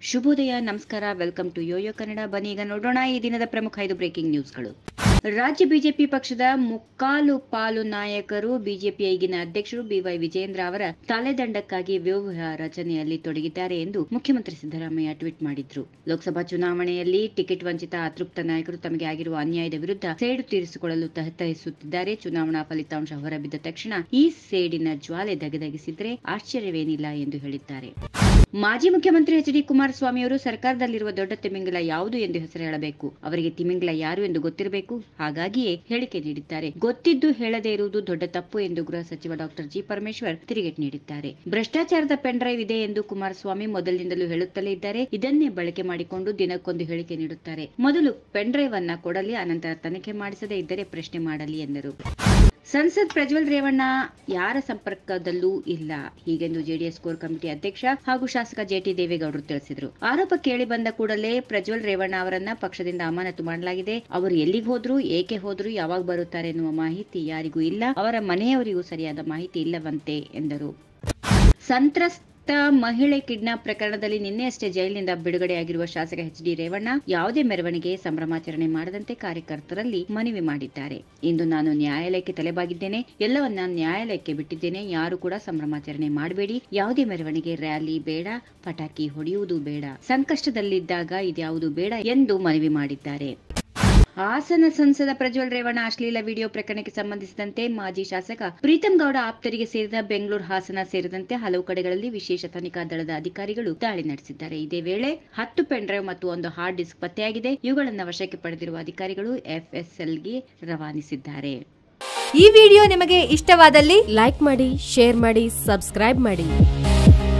ಶುಭೋದಯ, ನಮಸ್ಕಾರ, welcome to Yoyo Kannada. ಬನ್ನಿ ಈಗ ನೋಡೋಣ ಈ ದಿನದ ಪ್ರಮುಖ 5 ಬ್ರೇಕಿಂಗ್ ನ್ಯೂಸ್ಗಳು. ರಾಜ್ಯ ಬಿಜೆಪಿ ಪಕ್ಷದ ಮುಕ್ಕಾಲು ಪಾಲು ನಾಯಕರು ಬಿಜೆಪಿಯ ಈಗಿನ ಅಧ್ಯಕ್ಷರು ಬಿವೈ ವಿಜಯೇಂದ್ರ ಅವರ ತಲೆದಂಡಕ್ಕಾಗಿ ವ್ಯೂಹ ರಚನೆಯಲ್ಲಿ ತೊಡಗಿದ್ದಾರೆ ಎಂದು ಮುಖ್ಯಮಂತ್ರಿ ಸಿದ್ದರಾಮಯ್ಯ ಟ್ವೀಟ್ ಮಾಡಿದ್ರು. ಲೋಕಸಭಾ ಚುನಾವಣೆಯಲ್ಲಿ ಟಿಕೆಟ್ ವಂಚಿತ ಅತೃಪ್ತ ನಾಯಕರು ತಮಗೆ ಆಗಿರುವ ಅನ್ಯಾಯದ ವಿರುದ್ಧ ಸೇಡು ತೀರಿಸಿಕೊಳ್ಳಲು ತಹತಹಿಸುತ್ತಿದ್ದಾರೆ. ಚುನಾವಣಾ ಫಲಿತಾಂಶ ಹೊರಬಿದ್ದ ತಕ್ಷಣ ಈ ಸೇಡಿನ ಜ್ವಾಲೆ ದಗದಗಿಸಿದ್ರೆ ಆಶ್ಚರ್ಯವೇನಿಲ್ಲ ಎಂದು ಹೇಳಿದ್ದಾರೆ. ಮಾಜಿ ಮುಖ್ಯಮಂತ್ರಿ ಎಚ್.ಡಿ. ಕುಮಾರಸ್ವಾಮಿ ಅವರು ಸರ್ಕಾರದಲ್ಲಿರುವ ದೊಡ್ಡ ತಿಮಿಂಗಲ ಯಾವುದು ಎಂದು ಹೆಸರು ಹೇಳಬೇಕು. ಅವರಿಗೆ ತಿಮಿಂಗಲ ಯಾರು ಎಂದು ಗೊತ್ತಿರಬೇಕು. ಹಾಗಾಗಿಯೇ ಹೇಳಿಕೆ ನೀಡಿದ್ದಾರೆ. ಗೊತ್ತಿದ್ದು ಹೇಳದೇ ಇರುವುದು ದೊಡ್ಡ ತಪ್ಪು ಎಂದು ಗೃಹ ಸಚಿವ ಡಾ. ಜಿ. ಪರಮೇಶ್ವರ್ ತಿರುಗೇಟು ನೀಡಿದ್ದಾರೆ. ಭ್ರಷ್ಟಾಚಾರದ ಪೆನ್ ಡ್ರೈವ್ ಇದೆ ಎಂದು ಕುಮಾರಸ್ವಾಮಿ ಮೊದಲಿನಿಂದಲೂ ಹೇಳುತ್ತಲೇ ಇದ್ದಾರೆ. ಇದನ್ನೇ ಬಳಕೆ ಮಾಡಿಕೊಂಡು ದಿನಕ್ಕೊಂದು ಹೇಳಿಕೆ ನೀಡುತ್ತಾರೆ. ಮೊದಲು ಪೆನ್ ಡ್ರೈವ್ ಅನ್ನ ಕೊಡಲಿ, ಅನಂತರ ತನಿಖೆ ಮಾಡಿಸದೇ ಇದ್ದರೆ ಪ್ರಶ್ನೆ ಮಾಡಲಿ ಎಂದರು. ಸಂಸದ್ ಪ್ರಜ್ವಲ್ ರೇವಣ್ಣ ಯಾರ ಸಂಪರ್ಕದಲ್ಲೂ ಇಲ್ಲ ಹೀಗೆಂದು ಜೆಡಿಎಸ್ ಕೋರ್ ಕಮಿಟಿ ಅಧ್ಯಕ್ಷ ಹಾಗೂ ಶಾಸಕ ಜೆಟಿ ದೇವೇಗೌಡರು ತಿಳಿಸಿದರು. ಆರೋಪ ಕೇಳಿ ಬಂದ ಕೂಡಲೇ ಪ್ರಜ್ವಲ್ ರೇವಣ್ಣ ಅವರನ್ನ ಪಕ್ಷದಿಂದ ಅಮಾನತು ಮಾಡಲಾಗಿದೆ. ಅವರು ಎಲ್ಲಿಗೆ ಹೋದ್ರು, ಏಕೆ ಹೋದ್ರು, ಯಾವಾಗ ಬರುತ್ತಾರೆ ಎನ್ನುವ ಮಾಹಿತಿ ಯಾರಿಗೂ ಇಲ್ಲ. ಅವರ ಮನೆಯವರಿಗೂ ಸರಿಯಾದ ಮಾಹಿತಿ ಇಲ್ಲವಂತೆ ಎಂದರು. ಸಂತ್ರಸ್ತ ಮಹಿಳೆ ಕಿಡ್ನಾಪ್ ಪ್ರಕರಣದಲ್ಲಿ ನಿನ್ನೆಯಷ್ಟೇ ಜೈಲಿನಿಂದ ಬಿಡುಗಡೆಯಾಗಿರುವ ಶಾಸಕ ಎಚ್.ಡಿ. ರೇವಣ್ಣ ಯಾವುದೇ ಮೆರವಣಿಗೆ, ಸಂಭ್ರಮಾಚರಣೆ ಮಾಡದಂತೆ ಕಾರ್ಯಕರ್ತರಲ್ಲಿ ಮನವಿ ಮಾಡಿದ್ದಾರೆ. ಇಂದು ನಾನು ನ್ಯಾಯಾಲಯಕ್ಕೆ ತಲೆಬಾಗಿದ್ದೇನೆ, ಎಲ್ಲವನ್ನ ನ್ಯಾಯಾಲಯಕ್ಕೆ ಬಿಟ್ಟಿದ್ದೇನೆ. ಯಾರು ಕೂಡ ಸಂಭ್ರಮಾಚರಣೆ ಮಾಡಬೇಡಿ, ಯಾವುದೇ ಮೆರವಣಿಗೆ, ರ್ಯಾಲಿ ಬೇಡ, ಪಟಾಕಿ ಹೊಡೆಯುವುದು ಬೇಡ, ಸಂಕಷ್ಟದಲ್ಲಿದ್ದಾಗ ಇದ್ಯಾವುದು ಬೇಡ ಎಂದು ಮನವಿ ಮಾಡಿದ್ದಾರೆ. ಹಾಸನ ಸಂಸದ ಪ್ರಜ್ವಲ್ ರೇವಣ್ಣ ಅಶ್ಲೀಲ ವಿಡಿಯೋ ಪ್ರಕರಣಕ್ಕೆ ಸಂಬಂಧಿಸಿದಂತೆ ಮಾಜಿ ಶಾಸಕ ಪ್ರೀತಂ ಗೌಡ ಆಪ್ತರಿಗೆ ಸೇರಿದ ಬೆಂಗಳೂರು, ಹಾಸನ ಸೇರಿದಂತೆ ಹಲವು ಕಡೆಗಳಲ್ಲಿ ವಿಶೇಷ ತನಿಖಾ ದಳದ ಅಧಿಕಾರಿಗಳು ದಾಳಿ ನಡೆಸಿದ್ದಾರೆ. ಇದೇ ವೇಳೆ 10 ಪೆನ್ ಡ್ರೈವ್ ಮತ್ತು 1 ಹಾರ್ಡ್ ಡಿಸ್ಕ್ ಪತ್ತೆಯಾಗಿದೆ. ಇವುಗಳನ್ನು ವಶಕ್ಕೆ ಪಡೆದಿರುವ ಅಧಿಕಾರಿಗಳು ಎಫ್ಎಸ್ಎಲ್ಗೆ ರವಾನಿಸಿದ್ದಾರೆ. ಈ ವಿಡಿಯೋ ನಿಮಗೆ ಇಷ್ಟವಾದಲ್ಲಿ ಲೈಕ್ ಮಾಡಿ, ಶೇರ್ ಮಾಡಿ, ಸಬ್ಸ್ಕ್ರೈಬ್ ಮಾಡಿ.